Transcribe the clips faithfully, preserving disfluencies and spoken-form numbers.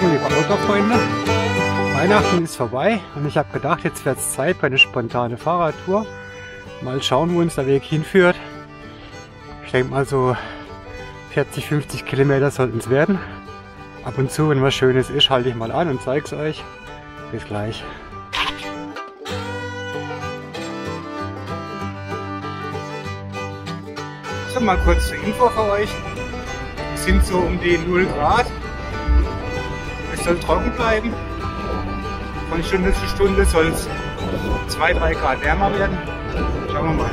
Morgen, liebe Outdoor-Freunde. Weihnachten ist vorbei und ich habe gedacht, jetzt wird es Zeit für eine spontane Fahrradtour. Mal schauen, wo uns der Weg hinführt. Ich denke mal so vierzig, fünfzig Kilometer sollten es werden. Ab und zu, wenn was Schönes ist, halte ich mal an und zeige es euch. Bis gleich. So, mal kurz zur Info für euch. Es sind so um die null Grad. Es soll trocken bleiben. Von Stunde zu Stunde soll es zwei, drei Grad wärmer werden. Schauen wir mal.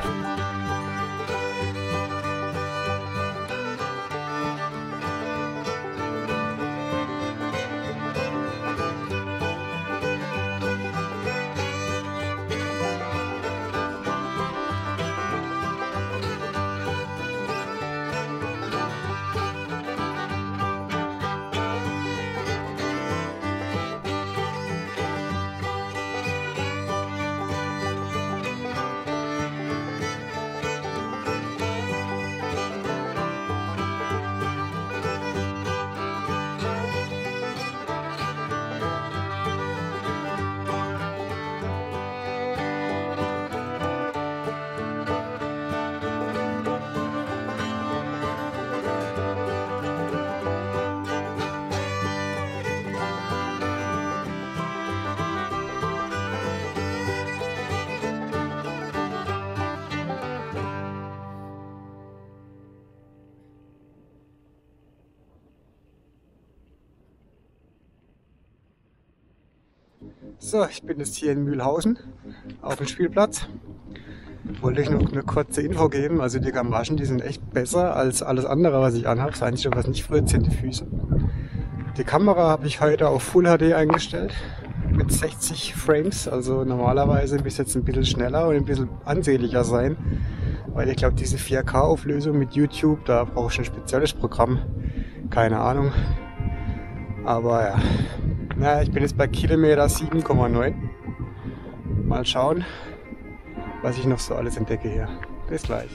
So, ich bin jetzt hier in Mühlhausen auf dem Spielplatz. Wollte ich noch eine kurze Info geben. Also die Gamaschen, die sind echt besser als alles andere, was ich anhabe. Das Einzige, was nicht friert, sind die Füße. Die Kamera habe ich heute auf Full H D eingestellt mit sechzig Frames. Also normalerweise bis jetzt ein bisschen schneller und ein bisschen ansehnlicher sein. Weil ich glaube, diese vier K Auflösung mit YouTube, da brauche ich ein spezielles Programm. Keine Ahnung. Aber ja. Na, ich bin jetzt bei Kilometer sieben Komma neun. Mal schauen, was ich noch so alles entdecke hier. Bis gleich.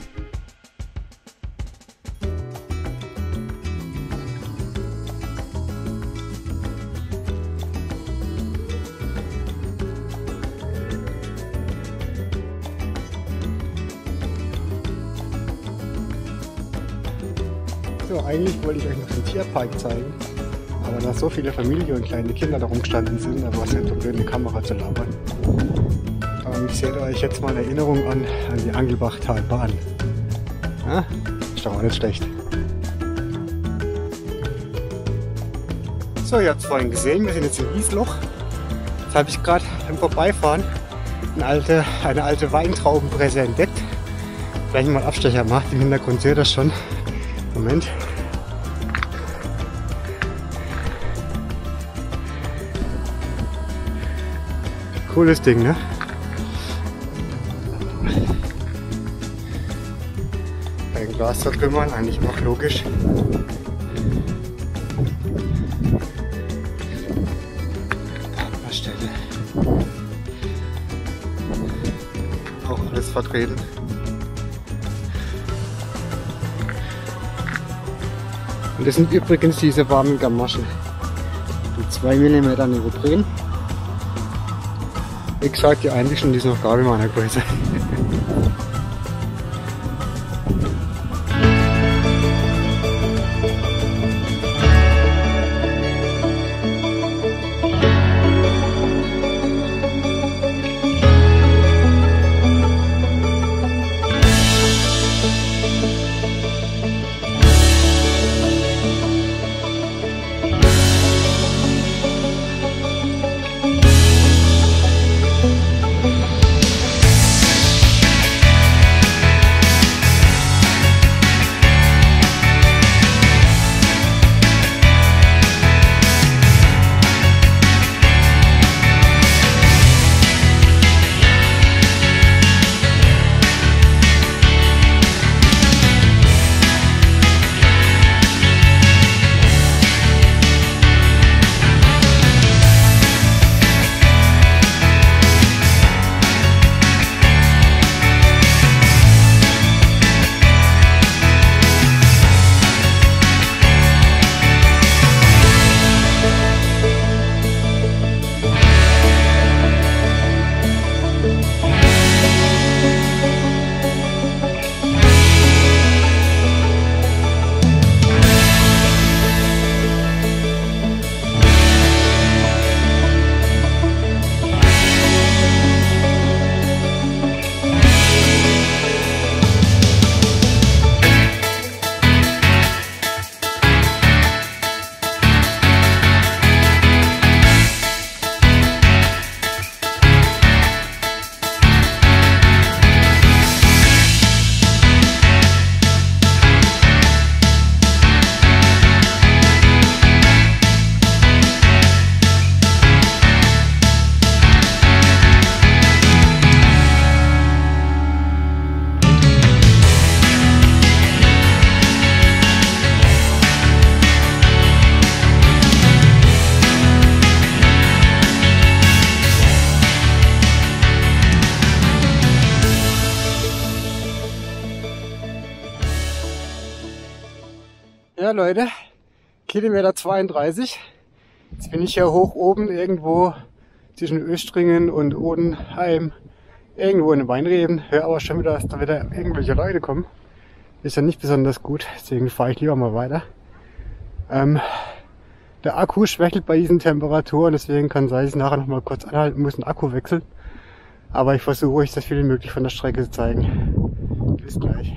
So, eigentlich wollte ich euch noch den Tierpark zeigen. Aber da so viele Familien und kleine Kinder darum gestanden sind, da war es nicht so blöd, eine Kamera zu labern. Ähm, ich sehe euch jetzt mal eine Erinnerung an, an die Angelbachtalbahn. Ja, ist doch auch nicht schlecht. So, ihr habt es vorhin gesehen, wir sind jetzt in Wiesloch. Jetzt habe ich gerade beim Vorbeifahren eine alte, eine alte Weintraubenpresse entdeckt. Gleich mal Abstecher macht, im Hintergrund seht ihr das schon. Moment. Cooles Ding, ne? Ein Glas zertrümmern, eigentlich auch logisch. Abstellte. Auch alles vertreten. Und das sind übrigens diese warmen Gamaschen. Die zwei Millimeter Neopren. Wie gesagt, die einzigen, die ist noch gar nicht meiner Größe. Ja Leute, Kilometer zweiunddreißig. Jetzt bin ich hier hoch oben irgendwo zwischen Östringen und Odenheim. Irgendwo in den Weinreben. Höre aber schon wieder, dass da wieder irgendwelche Leute kommen. Ist ja nicht besonders gut, deswegen fahre ich lieber mal weiter. Ähm, der Akku schwächelt bei diesen Temperaturen, deswegen kann sein, dass ich nachher noch mal kurz anhalten muss, den Akku wechseln. Aber ich versuche euch so viel wie möglich von der Strecke zu zeigen. Bis gleich.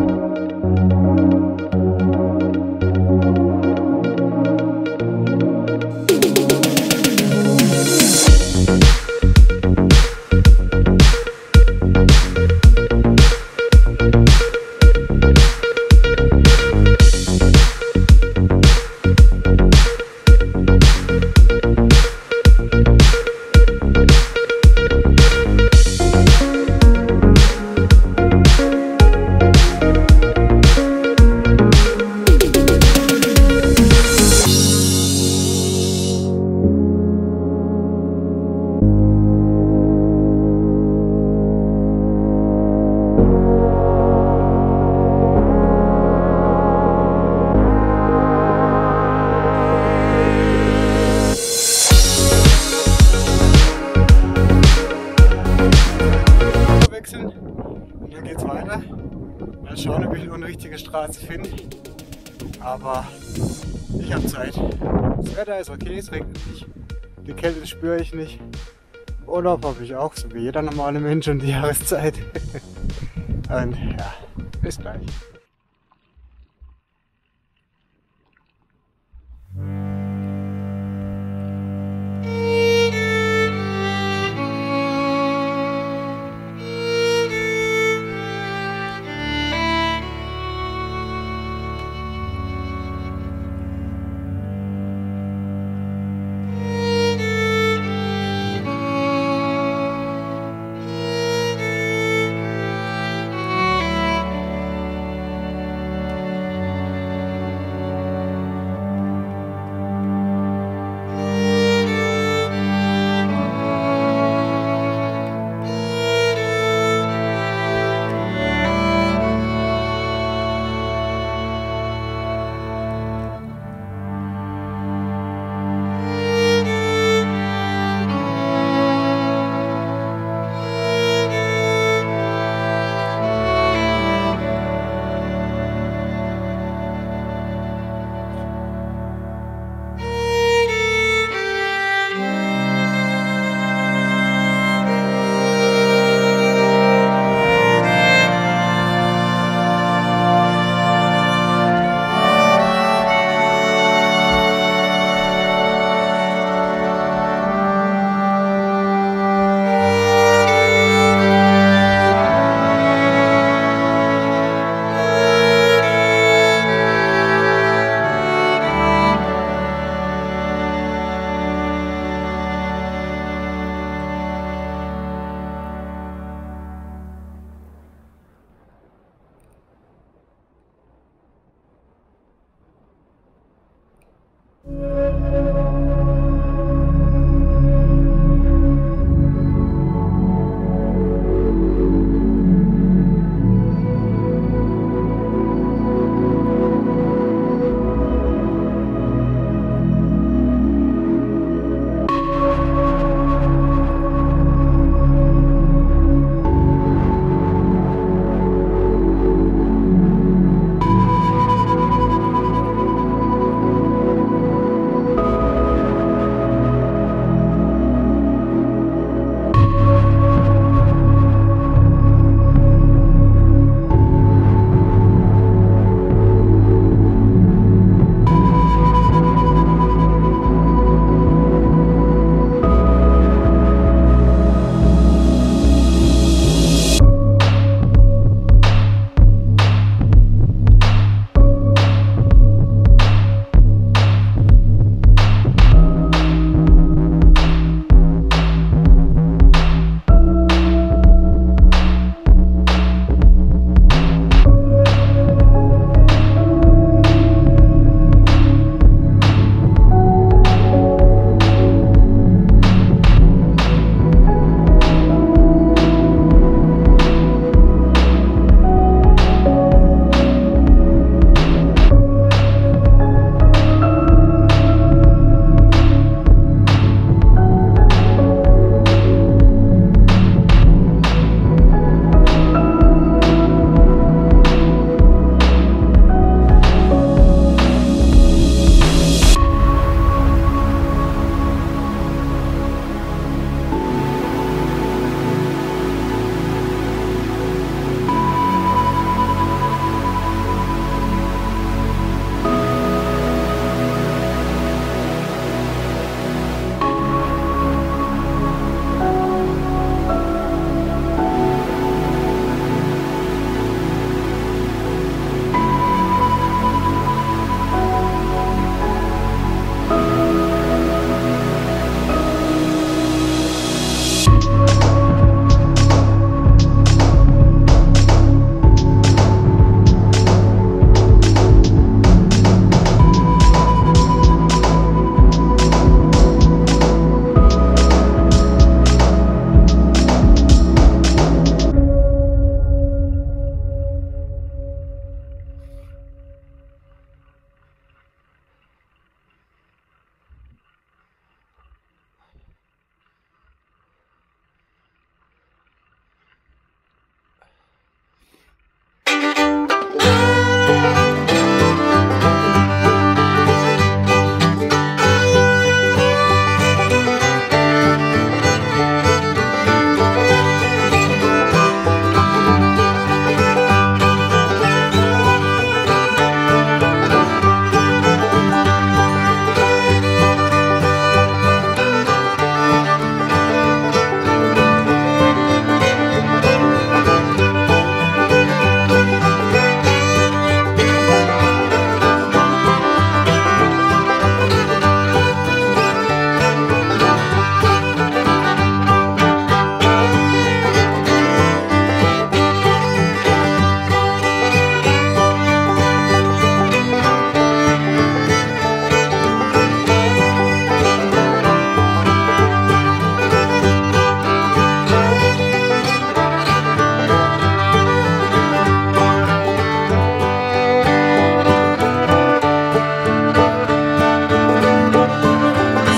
Und dann geht's weiter. Mal schauen, ob ich noch eine richtige Straße finde. Aber ich habe Zeit. Das Wetter ist okay, es regnet nicht. Die Kälte spüre ich nicht. Urlaub habe ich auch, so wie jeder normale Mensch um die Jahreszeit. Und ja, bis gleich.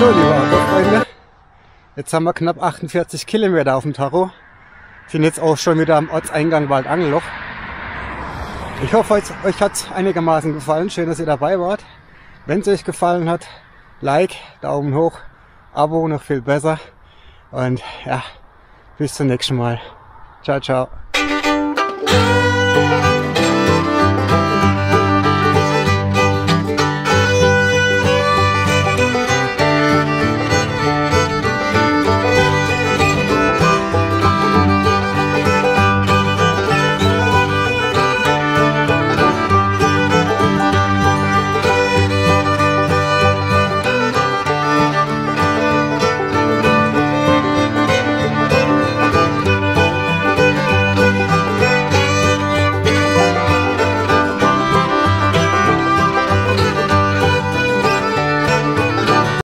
So, liebe Autofreunde, jetzt haben wir knapp achtundvierzig Kilometer auf dem Tacho. Sind jetzt auch schon wieder am Ortseingang Waldangelloch. Ich hoffe, euch hat es einigermaßen gefallen. Schön, dass ihr dabei wart. Wenn es euch gefallen hat, Like, Daumen hoch, Abo noch viel besser. Und ja, bis zum nächsten Mal. Ciao, ciao.